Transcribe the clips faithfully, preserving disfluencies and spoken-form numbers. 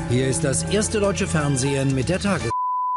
Hier ist das erste deutsche Fernsehen mit der Tage.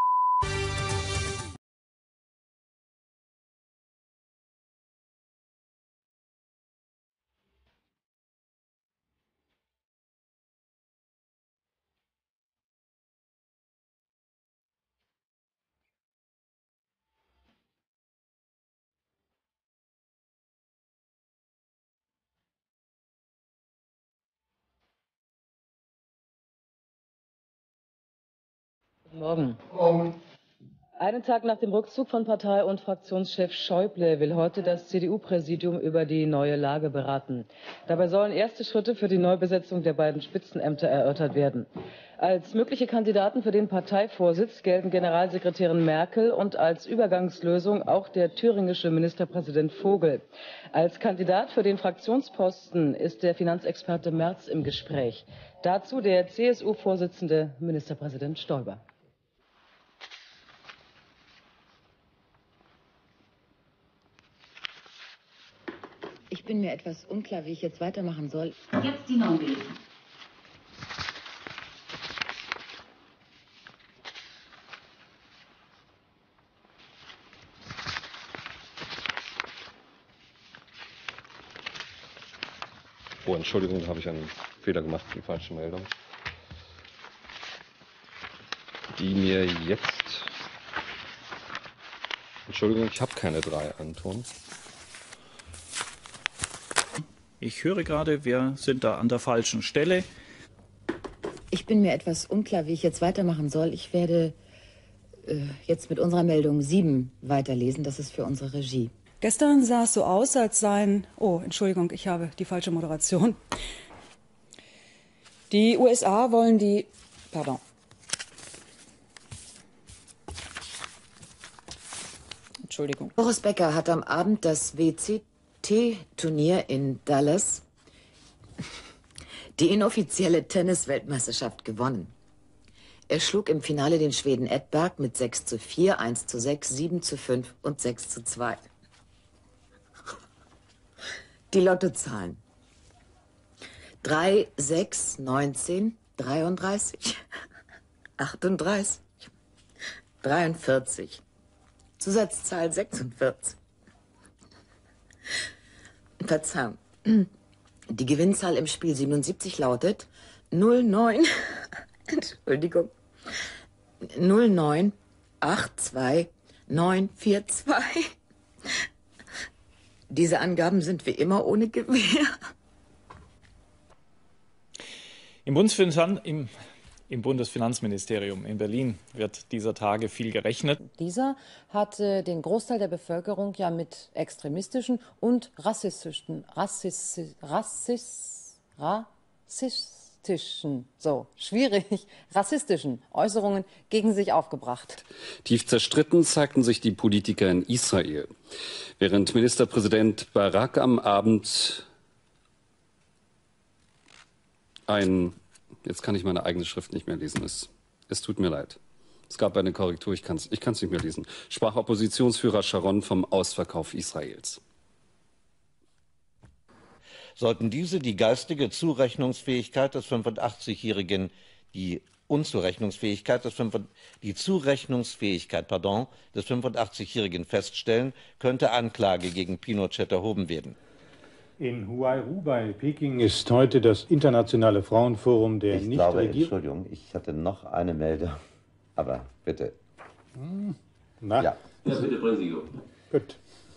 Morgen. Morgen. Einen Tag nach dem Rückzug von Partei- und Fraktionschef Schäuble will heute das C D U-Präsidium über die neue Lage beraten. Dabei sollen erste Schritte für die Neubesetzung der beiden Spitzenämter erörtert werden. Als mögliche Kandidaten für den Parteivorsitz gelten Generalsekretärin Merkel und als Übergangslösung auch der thüringische Ministerpräsident Vogel. Als Kandidat für den Fraktionsposten ist der Finanzexperte Merz im Gespräch. Dazu der C S U-Vorsitzende Ministerpräsident Stoiber. Ich bin mir etwas unklar, wie ich jetzt weitermachen soll. Jetzt die neuen gelesen. Oh, Entschuldigung, da habe ich einen Fehler gemacht, die falsche Meldung. Die mir jetzt... Entschuldigung, ich habe keine drei, Anton. Ich höre gerade, wir sind da an der falschen Stelle. Ich bin mir etwas unklar, wie ich jetzt weitermachen soll. Ich werde äh, jetzt mit unserer Meldung sieben weiterlesen. Das ist für unsere Regie. Gestern sah es so aus, als seien... Oh, Entschuldigung, ich habe die falsche Moderation. Die U S A wollen die... Pardon. Entschuldigung. Boris Becker hat am Abend das W C T-Turnier in Dallas, die inoffizielle Tennis-Weltmeisterschaft, gewonnen. Er schlug im Finale den Schweden Edberg mit sechs zu vier, eins zu sechs, sieben zu fünf und sechs zu zwei. Die Lottozahlen: drei, sechs, neunzehn, dreiunddreißig, achtunddreißig, dreiundvierzig, Zusatzzahl sechsundvierzig. Verzeihung. Die Gewinnzahl im Spiel siebenundsiebzig lautet null neun, Entschuldigung, null neun acht zwei neun vier zwei. Diese Angaben sind wie immer ohne Gewähr. Im Bundesfinanz im, im Bundesfinanzministerium in Berlin wird dieser Tage viel gerechnet. Dieser hat äh, den Großteil der Bevölkerung ja mit extremistischen und rassistischen, Rassis, Rassis, rassistischen, so schwierig, rassistischen Äußerungen gegen sich aufgebracht. Tief zerstritten zeigten sich die Politiker in Israel. Während Ministerpräsident Barak am Abend ein, jetzt kann ich meine eigene Schrift nicht mehr lesen, es, es tut mir leid. Es gab eine Korrektur, ich kann es ich kann's nicht mehr lesen. Sprach Oppositionsführer Sharon vom Ausverkauf Israels. Sollten diese die geistige Zurechnungsfähigkeit des fünfundachtzigjährigen, die Unzurechnungsfähigkeit des die Zurechnungsfähigkeit, pardon, des fünfundachtzigjährigen feststellen, könnte Anklage gegen Pinochet erhoben werden. In Huairu bei Peking ist heute das internationale Frauenforum der Ich glaube, Nichtregierung. Entschuldigung, ich hatte noch eine Meldung, aber bitte. Hm, na? Ja. Ja, bitte, Präsidium. Gut.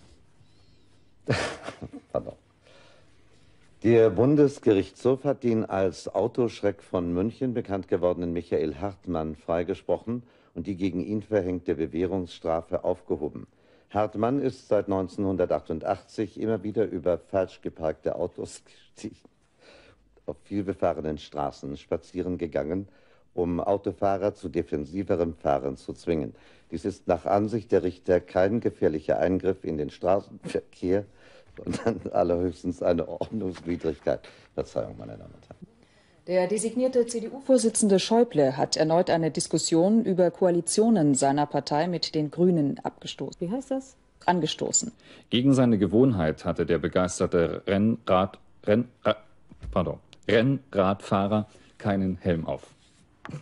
Pardon. Der Bundesgerichtshof hat den als Autoschreck von München bekannt gewordenen Michael Hartmann freigesprochen und die gegen ihn verhängte Bewährungsstrafe aufgehoben. Hartmann ist seit neunzehnhundertachtundachtzig immer wieder über falsch geparkte Autos auf vielbefahrenen Straßen spazieren gegangen, um Autofahrer zu defensiverem Fahren zu zwingen. Dies ist nach Ansicht der Richter kein gefährlicher Eingriff in den Straßenverkehr, sondern allerhöchstens eine Ordnungswidrigkeit. Verzeihung, meine Damen und Herren. Der designierte C D U-Vorsitzende Schäuble hat erneut eine Diskussion über Koalitionen seiner Partei mit den Grünen abgestoßen. Wie heißt das? Angestoßen. Gegen seine Gewohnheit hatte der begeisterte Rennrad, Renn, äh, pardon, Rennradfahrer keinen Helm auf.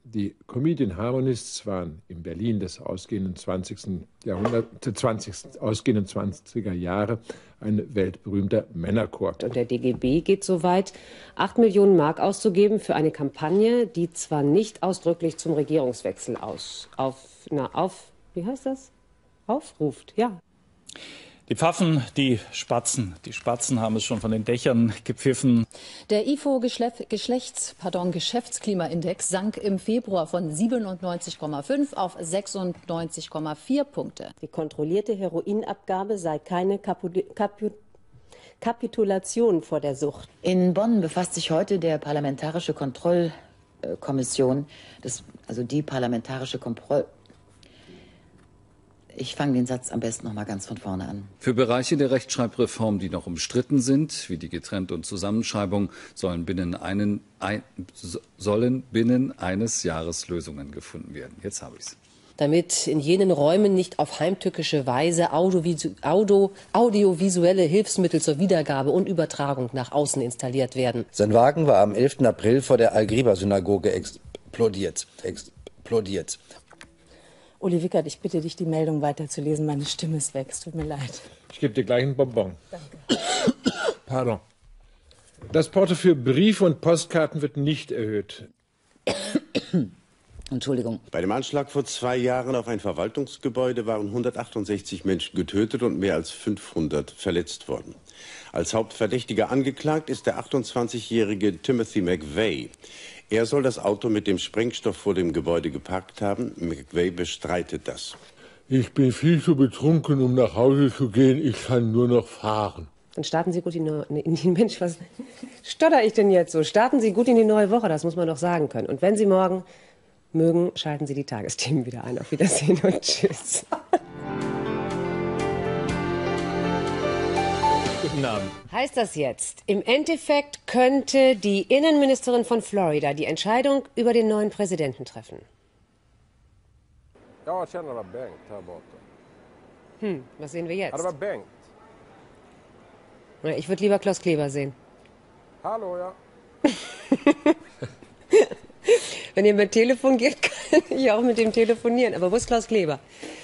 Die Comedian Harmonists waren in Berlin des ausgehenden zwanzigsten Jahrhunderts, zwanzigsten, ausgehenden zwanziger Jahre ein weltberühmter Männerchor. Und der D G B geht so weit, acht Millionen Mark auszugeben für eine Kampagne, die zwar nicht ausdrücklich zum Regierungswechsel aus, auf, na, auf, wie heißt das? Aufruft, ja. Die Pfaffen, die Spatzen. Die Spatzen haben es schon von den Dächern gepfiffen. Der I F O-Geschlechts, pardon, Geschäftsklimaindex sank im Februar von siebenundneunzig Komma fünf auf sechsundneunzig Komma vier Punkte. Die kontrollierte Heroinabgabe sei keine Kapu Kapu Kapitulation vor der Sucht. In Bonn befasst sich heute der Parlamentarische Kontrollkommission, das, also die Parlamentarische Kontroll... Ich fange den Satz am besten noch mal ganz von vorne an. Für Bereiche der Rechtschreibreform, die noch umstritten sind, wie die Getrennt- und Zusammenschreibung, sollen binnen, einen, ein, sollen binnen eines Jahres Lösungen gefunden werden. Jetzt habe ich es. Damit in jenen Räumen nicht auf heimtückische Weise audiovisu audio, audiovisuelle Hilfsmittel zur Wiedergabe und Übertragung nach außen installiert werden. Sein Wagen war am elften April vor der Al-Griba-Synagoge explodiert. explodiert. Uli Wickert, ich bitte dich, die Meldung weiterzulesen. Meine Stimme ist weg. Es tut mir leid. Ich gebe dir gleich einen Bonbon. Danke. Pardon. Das Porto für Briefe und Postkarten wird nicht erhöht. Entschuldigung. Bei dem Anschlag vor zwei Jahren auf ein Verwaltungsgebäude waren hundertachtundsechzig Menschen getötet und mehr als fünfhundert verletzt worden. Als Hauptverdächtiger angeklagt ist der achtundzwanzigjährige Timothy McVeigh. Er soll das Auto mit dem Sprengstoff vor dem Gebäude geparkt haben. McVeigh bestreitet das. Ich bin viel zu betrunken, um nach Hause zu gehen. Ich kann nur noch fahren. Dann starten Sie gut in die, in die Mensch, was stotter ich denn jetzt so? Starten Sie gut in die neue Woche, das muss man doch sagen können. Und wenn Sie morgen mögen, schalten Sie die Tagesthemen wieder ein. Auf Wiedersehen und tschüss. Guten Abend. Heißt das jetzt, im Endeffekt könnte die Innenministerin von Florida die Entscheidung über den neuen Präsidenten treffen? Ja, jag känner det bänkt här borta. Hm, was sehen wir jetzt? Ja, det var bänkt. Ich würde lieber Klaus Kleber sehen. Hallo, ja. Wenn ihr mit Telefon geht, kann ich auch mit dem telefonieren. Aber wo ist Klaus Kleber?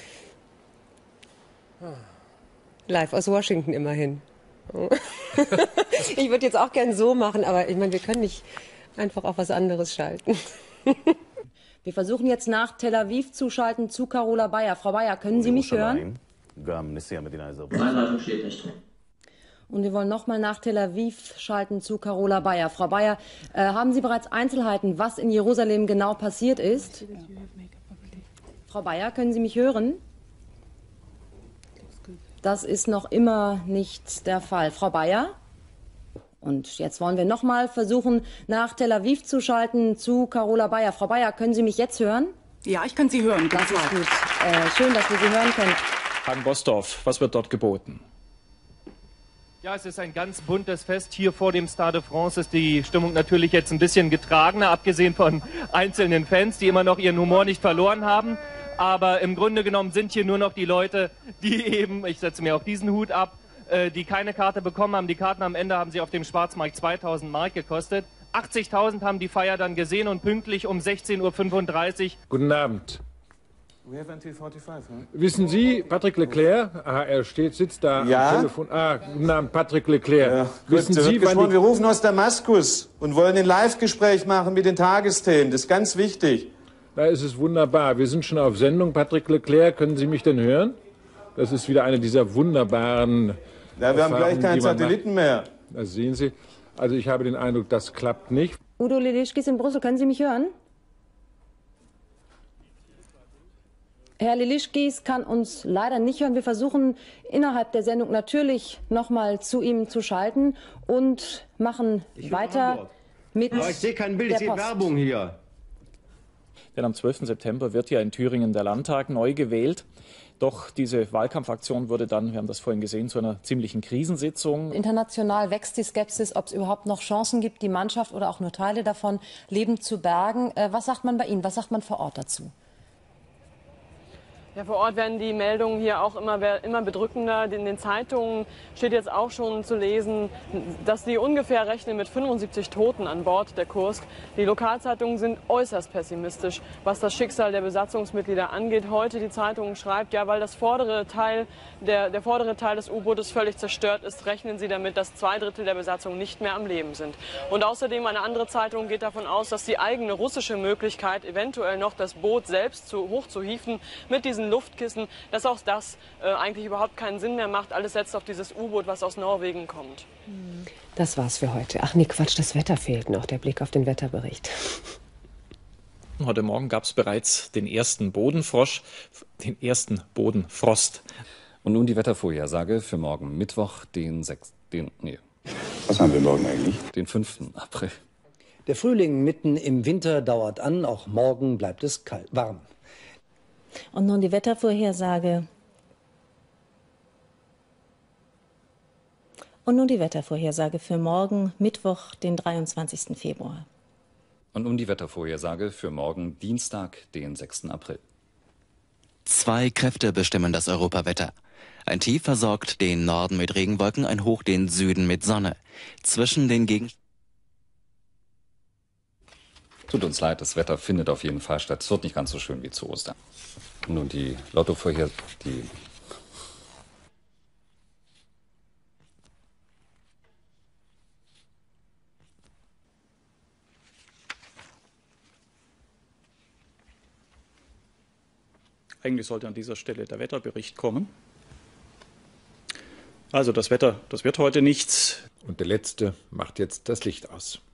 Live aus Washington immerhin. Ich würde jetzt auch gern so machen, aber ich meine, wir können nicht einfach auf was anderes schalten. Wir versuchen jetzt nach Tel Aviv zu schalten zu Carola Bayer. Frau Bayer, können Sie mich hören? Nein, Leitung steht nicht drin. Und wir wollen noch mal nach Tel Aviv schalten zu Carola Bayer. Frau Bayer, äh, haben Sie bereits Einzelheiten, was in Jerusalem genau passiert ist? Frau Bayer, können Sie mich hören? Das ist noch immer nicht der Fall. Frau Bayer? Und jetzt wollen wir noch mal versuchen, nach Tel Aviv zu schalten zu Carola Bayer. Frau Bayer, können Sie mich jetzt hören? Ja, ich kann Sie hören. Das ist gut. Äh, schön, dass wir Sie hören können. Hagen Bosdorf, was wird dort geboten? Ja, es ist ein ganz buntes Fest. Hier vor dem Stade de France ist die Stimmung natürlich jetzt ein bisschen getragener, abgesehen von einzelnen Fans, die immer noch ihren Humor nicht verloren haben. Aber im Grunde genommen sind hier nur noch die Leute, die eben, ich setze mir auch diesen Hut ab, äh, die keine Karte bekommen haben. Die Karten am Ende haben sie auf dem Schwarzmarkt zweitausend Mark gekostet. achtzigtausend haben die Feier dann gesehen und pünktlich um sechzehn Uhr fünfunddreißig. Guten Abend. Wissen Sie, Patrick Leclerc, ah, er steht, sitzt da ja? am Telefon. Ah, guten Abend, Patrick Leclerc. Ja, Wissen gut, Sie, wann die... Wir rufen aus Damaskus und wollen ein Live-Gespräch machen mit den Tagesthemen. Das ist ganz wichtig. Da ist es wunderbar. Wir sind schon auf Sendung. Patrick Leclerc, können Sie mich denn hören? Das ist wieder eine dieser wunderbaren... Ja, wir haben gleich keinen Satelliten mehr. Das sehen Sie. Also ich habe den Eindruck, das klappt nicht. Udo Lilischkis in Brüssel, können Sie mich hören? Herr Lilischkis kann uns leider nicht hören. Wir versuchen innerhalb der Sendung natürlich noch mal zu ihm zu schalten und machen weiter mit Aber ich sehe kein Bild, ich sehe Werbung hier. Denn am zwölften September wird ja in Thüringen der Landtag neu gewählt. Doch diese Wahlkampfaktion wurde dann, wir haben das vorhin gesehen, zu einer ziemlichen Krisensitzung. International wächst die Skepsis, ob es überhaupt noch Chancen gibt, die Mannschaft oder auch nur Teile davon lebend zu bergen. Was sagt man bei Ihnen? Was sagt man vor Ort dazu? Ja, vor Ort werden die Meldungen hier auch immer, immer bedrückender. In den Zeitungen steht jetzt auch schon zu lesen, dass die ungefähr rechnen mit fünfundsiebzig Toten an Bord der Kursk. Die Lokalzeitungen sind äußerst pessimistisch, was das Schicksal der Besatzungsmitglieder angeht. Heute die Zeitung schreibt, ja, weil das vordere Teil, der, der vordere Teil des U-Bootes völlig zerstört ist, rechnen sie damit, dass zwei Drittel der Besatzung nicht mehr am Leben sind. Und außerdem eine andere Zeitung geht davon aus, dass die eigene russische Möglichkeit, eventuell noch das Boot selbst zu, hoch zu hieven, mit diesen Luftkissen, dass auch das äh, eigentlich überhaupt keinen Sinn mehr macht. Alles setzt auf dieses U-Boot, was aus Norwegen kommt. Das war's für heute. Ach nee, Quatsch, das Wetter fehlt noch, der Blick auf den Wetterbericht. Heute Morgen gab es bereits den ersten Bodenfrosch, den ersten Bodenfrost. Und nun die Wettervorhersage für morgen Mittwoch, den sechsten. Den, nee. Was haben wir morgen eigentlich? Den fünften April. Der Frühling mitten im Winter dauert an, auch morgen bleibt es kalt, warm. Und nun die Wettervorhersage. Und nun die Wettervorhersage für morgen, Mittwoch, den dreiundzwanzigsten Februar. Und nun die Wettervorhersage für morgen, Dienstag, den sechsten April. Zwei Kräfte bestimmen das Europawetter. Ein Tief versorgt den Norden mit Regenwolken, ein Hoch den Süden mit Sonne. Zwischen den Gegenständen. Tut uns leid, das Wetter findet auf jeden Fall statt. Es wird nicht ganz so schön wie zu Ostern. Nun die Lottovorhersage, die Eigentlich sollte an dieser Stelle der Wetterbericht kommen. Also das Wetter, das wird heute nichts. Und der Letzte macht jetzt das Licht aus.